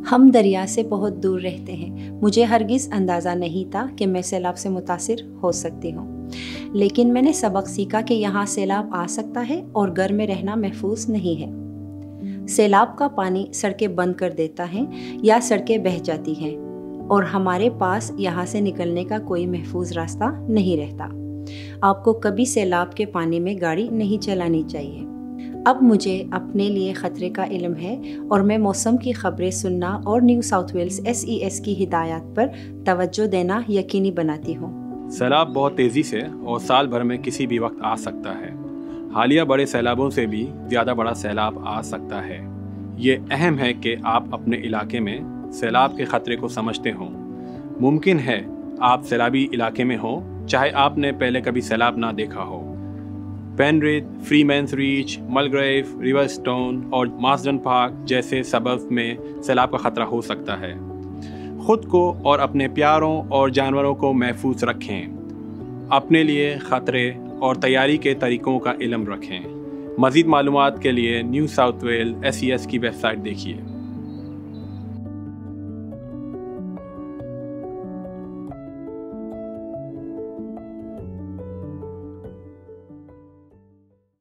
ہم دریا سے بہت دور رہتے ہیں، مجھے ہرگز اندازہ نہیں تھا کہ میں سیلاب سے متاثر ہو سکتی ہوں، لیکن میں نے سبق سیکھا کہ یہاں سیلاب آ سکتا ہے اور گھر میں رہنا محفوظ نہیں ہے۔ سیلاب کا پانی سڑکیں بند کر دیتا ہے یا سڑکیں بہہ جاتی ہیں اور ہمارے پاس یہاں سے نکلنے کا کوئی محفوظ راستہ نہیں رہتا۔ آپ کو کبھی سیلاب کے پانی میں گاڑی نہیں چلانی چاہیے۔ اب مجھے اپنے لیے خطرے کا علم ہے اور میں موسم کی خبریں سننا اور نیو ساؤتھ ویلز SES کی ہدایات پر توجہ دینا یقینی بناتی ہوں۔ سیلاب بہت تیزی سے اور سال بھر میں کسی بھی وقت آ سکتا ہے۔ حالیہ بڑے سیلابوں سے بھی زیادہ بڑا سیلاب آ سکتا ہے۔ یہ اہم ہے کہ آپ اپنے علاقے میں سیلاب کے خطرے کو سمجھتے ہوں۔ ممکن ہے آپ سیلابی علاقے میں ہوں، چاہے آپ نے پہلے کبھی سیلاب نہ دیکھا ہو۔ Penrith, Freemans Reach, Mulgrave, Riverstone اور ماسڈن پارک جیسے سبب میں سیلاب کا خطرہ ہو سکتا ہے۔ خود کو اور اپنے پیاروں اور جانوروں کو محفوظ رکھیں۔ اپنے لیے خطرے اور تیاری کے طریقوں کا علم رکھیں۔ مزید معلومات کے لیے نیو ساؤتھ ویل SES کی ویب سائٹ دیکھیے۔